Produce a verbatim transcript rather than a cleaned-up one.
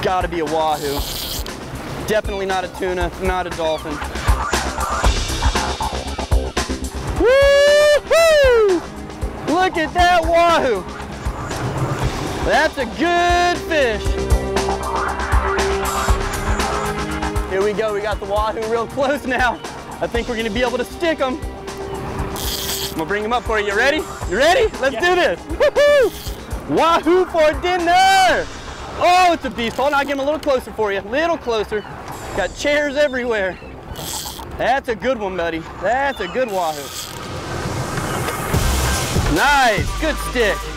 Gotta be a wahoo. Definitely not a tuna, not a dolphin. Woo-hoo! Look at that wahoo. That's a good fish. Here we go, we got the wahoo real close now. I think we're gonna be able to stick them. I'm gonna bring them up for you. You ready? You ready? Let's yeah. do this. Woo-hoo! Wahoo for dinner! Oh, it's a beast. Hold on, I'll get him a little closer for you. A little closer. Got chairs everywhere. That's a good one, buddy. That's a good wahoo. Nice, good stick.